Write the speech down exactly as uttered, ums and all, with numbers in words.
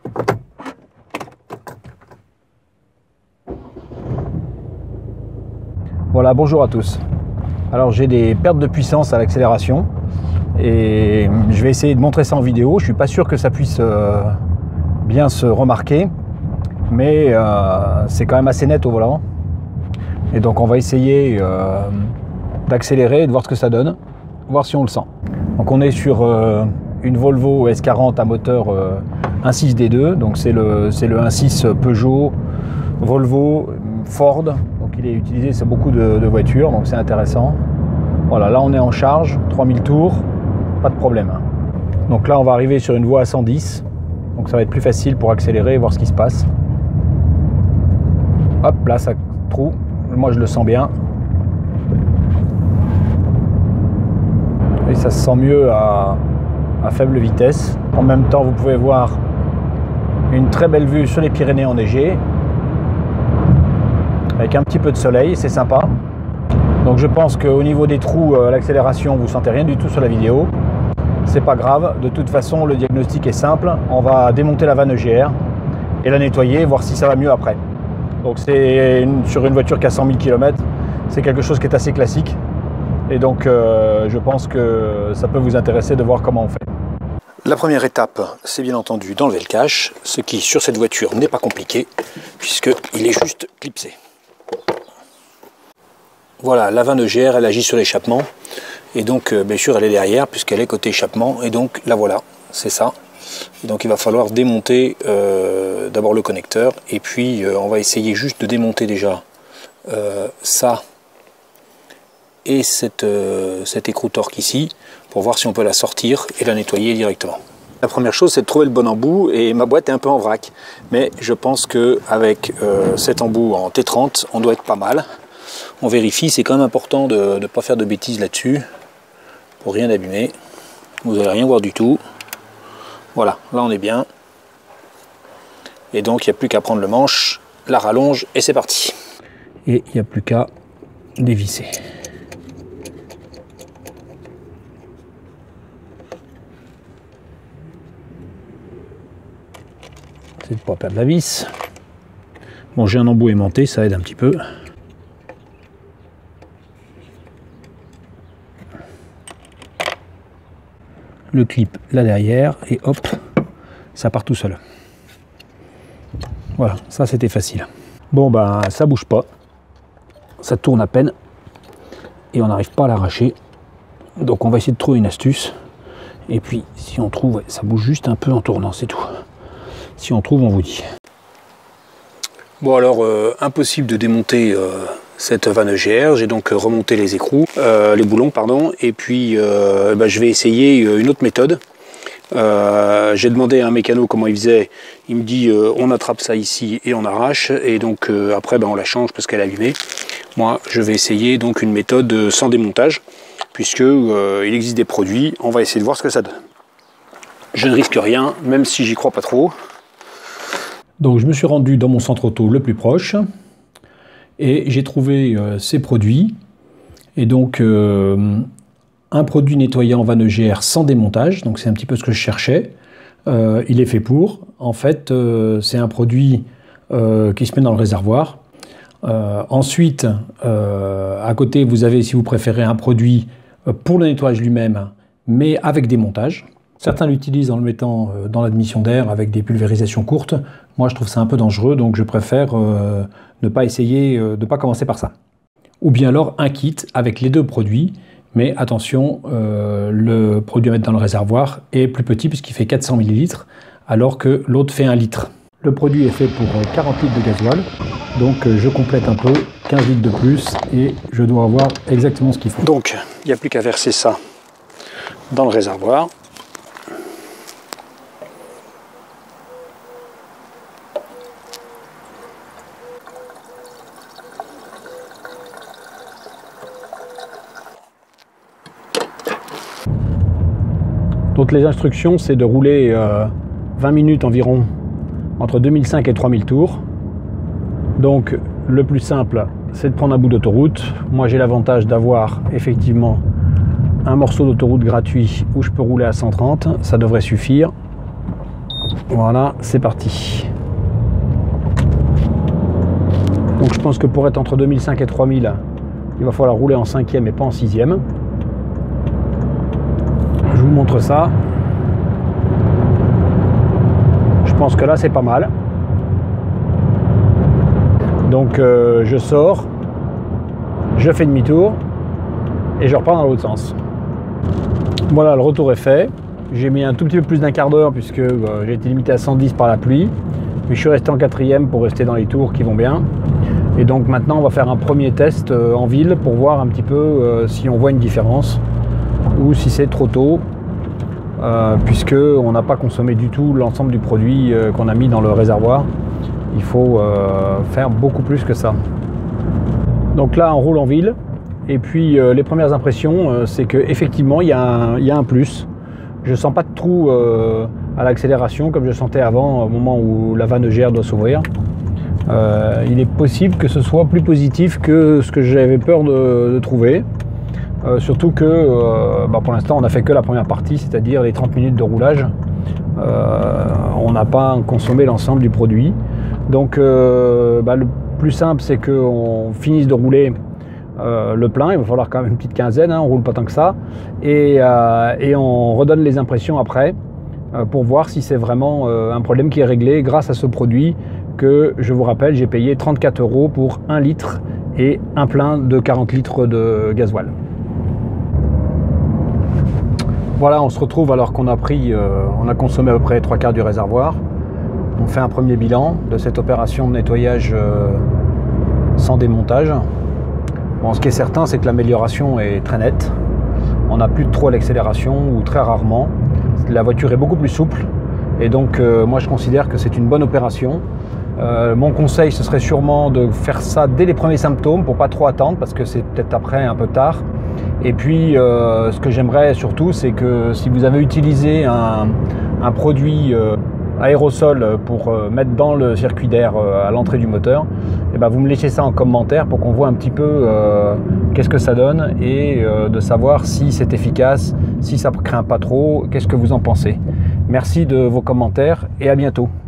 Voilà, bonjour à tous. Alors j'ai des pertes de puissance à l'accélération et je vais essayer de montrer ça en vidéo. Je suis pas sûr que ça puisse euh, bien se remarquer, mais euh, c'est quand même assez net au volant. Et donc on va essayer euh, d'accélérer et de voir ce que ça donne, voir si on le sent. Donc on est sur euh, une Volvo S quarante à moteur euh, un six D deux, donc c'est le, c'est le un six Peugeot, Volvo, Ford. Donc il est utilisé sur beaucoup de, de voitures, donc c'est intéressant. Voilà, là on est en charge, trois mille tours, pas de problème. Donc là on va arriver sur une voie à cent dix, donc ça va être plus facile pour accélérer et voir ce qui se passe. Hop, là ça trou, moi je le sens bien. Et ça se sent mieux à, à faible vitesse. En même temps vous pouvez voir une très belle vue sur les Pyrénées enneigées, avec un petit peu de soleil, c'est sympa. Donc je pense qu'au niveau des trous, euh, l'accélération, vous ne sentez rien du tout sur la vidéo. C'est pas grave, de toute façon le diagnostic est simple. On va démonter la vanne E G R et la nettoyer, voir si ça va mieux après. Donc c'est une, sur une voiture qui a cent mille kilomètres, c'est quelque chose qui est assez classique. Et donc euh, je pense que ça peut vous intéresser de voir comment on fait. La première étape, c'est bien entendu d'enlever le cache, ce qui sur cette voiture n'est pas compliqué, puisqu'il est juste clipsé. Voilà, la vanne E G R, elle agit sur l'échappement, et donc euh, bien sûr elle est derrière, puisqu'elle est côté échappement, et donc la voilà, c'est ça. Et donc il va falloir démonter euh, d'abord le connecteur, et puis euh, on va essayer juste de démonter déjà euh, ça, et cette, euh, cet écrou torque ici, pour voir si on peut la sortir et la nettoyer directement. La première chose, c'est de trouver le bon embout, et ma boîte est un peu en vrac, mais je pense qu'avec euh, cet embout en T trente, on doit être pas mal. On vérifie, c'est quand même important de ne pas faire de bêtises là-dessus, pour rien abîmer. Vous n'allez rien voir du tout. Voilà, là on est bien. Et donc il n'y a plus qu'à prendre le manche, la rallonge, et c'est parti. Et il n'y a plus qu'à dévisser. C'est de ne pas perdre la vis. Bon, j'ai un embout aimanté, ça aide un petit peu. Le clip là derrière et hop, ça part tout seul. Voilà, ça c'était facile. Bon ben ça bouge pas, ça tourne à peine et on n'arrive pas à l'arracher. Donc on va essayer de trouver une astuce. Et puis si on trouve, ouais, ça bouge juste un peu en tournant, c'est tout. Si on trouve, on vous dit. Bon alors, euh, impossible de démonter euh, cette vanne E G R. J'ai donc remonté les écrous, euh, les boulons, pardon. Et puis, euh, bah, je vais essayer une autre méthode. Euh, J'ai demandé à un mécano comment il faisait. Il me dit, euh, on attrape ça ici et on arrache. Et donc euh, après, bah, on la change parce qu'elle est allumée. Moi, je vais essayer donc une méthode sans démontage, puisque euh, il existe des produits. On va essayer de voir ce que ça donne. Je ne risque rien, même si j'y crois pas trop. Donc je me suis rendu dans mon centre auto le plus proche et j'ai trouvé euh, ces produits. Et donc euh, un produit nettoyant vanne E G R sans démontage, donc c'est un petit peu ce que je cherchais. Euh, il est fait pour. En fait, euh, c'est un produit euh, qui se met dans le réservoir. Euh, ensuite, euh, à côté, vous avez, si vous préférez, un produit pour le nettoyage lui-même, mais avec démontage. Certains l'utilisent en le mettant dans l'admission d'air avec des pulvérisations courtes. Moi, je trouve ça un peu dangereux, donc je préfère euh, ne pas essayer, euh, de ne pas commencer par ça. Ou bien alors un kit avec les deux produits, mais attention, euh, le produit à mettre dans le réservoir est plus petit puisqu'il fait quatre cents millilitres, alors que l'autre fait un litre. Le produit est fait pour quarante litres de gasoil, donc euh, je complète un peu, quinze litres de plus, et je dois avoir exactement ce qu'il faut. Donc, il n'y a plus qu'à verser ça dans le réservoir. Donc les instructions, c'est de rouler euh, vingt minutes environ, entre deux mille cinq et trois mille tours. Donc le plus simple, c'est de prendre un bout d'autoroute. Moi j'ai l'avantage d'avoir effectivement un morceau d'autoroute gratuit où je peux rouler à cent trente, ça devrait suffire. Voilà, c'est parti. Donc je pense que pour être entre deux mille cinq et trois mille, il va falloir rouler en cinquième et pas en sixième. Je vous montre ça. Je pense que là c'est pas mal. Donc euh, je sors, je fais demi-tour et je repars dans l'autre sens. Voilà, le retour est fait. J'ai mis un tout petit peu plus d'un quart d'heure puisque euh, j'ai été limité à cent dix par la pluie. Mais je suis resté en quatrième pour rester dans les tours qui vont bien. Et donc maintenant on va faire un premier test euh, en ville pour voir un petit peu euh, si on voit une différence ou si c'est trop tôt. Euh, puisque on n'a pas consommé du tout l'ensemble du produit euh, qu'on a mis dans le réservoir. Il faut euh, faire beaucoup plus que ça. Donc là on roule en ville et puis euh, les premières impressions euh, c'est qu'effectivement il y, y a un plus. Je sens pas de trou euh, à l'accélération comme je sentais avant au moment où la vanne E G R doit s'ouvrir. Euh, il est possible que ce soit plus positif que ce que j'avais peur de, de trouver. Euh, surtout que euh, bah pour l'instant on n'a fait que la première partie, c'est-à-dire les trente minutes de roulage. Euh, on n'a pas consommé l'ensemble du produit. Donc euh, bah, le plus simple c'est qu'on finisse de rouler euh, le plein. Il va falloir quand même une petite quinzaine, hein, on roule pas tant que ça. Et, euh, et on redonne les impressions après euh, pour voir si c'est vraiment euh, un problème qui est réglé grâce à ce produit que je vous rappelle j'ai payé trente-quatre euros pour un litre et un plein de quarante litres de gasoil. Voilà, on se retrouve alors qu'on a pris, euh, on a consommé à peu près trois quarts du réservoir. On fait un premier bilan de cette opération de nettoyage euh, sans démontage. Bon, ce qui est certain, c'est que l'amélioration est très nette. On n'a plus trop l'accélération ou très rarement. La voiture est beaucoup plus souple et donc euh, moi je considère que c'est une bonne opération. Euh, mon conseil, ce serait sûrement de faire ça dès les premiers symptômes pour pas trop attendre parce que c'est peut-être après un peu tard. Et puis euh, ce que j'aimerais surtout, c'est que si vous avez utilisé un, un produit euh, aérosol pour euh, mettre dans le circuit d'air euh, à l'entrée du moteur, et ben vous me laissez ça en commentaire pour qu'on voit un petit peu euh, qu'est-ce que ça donne et euh, de savoir si c'est efficace, si ça ne craint pas trop, qu'est-ce que vous en pensez. Merci de vos commentaires et à bientôt.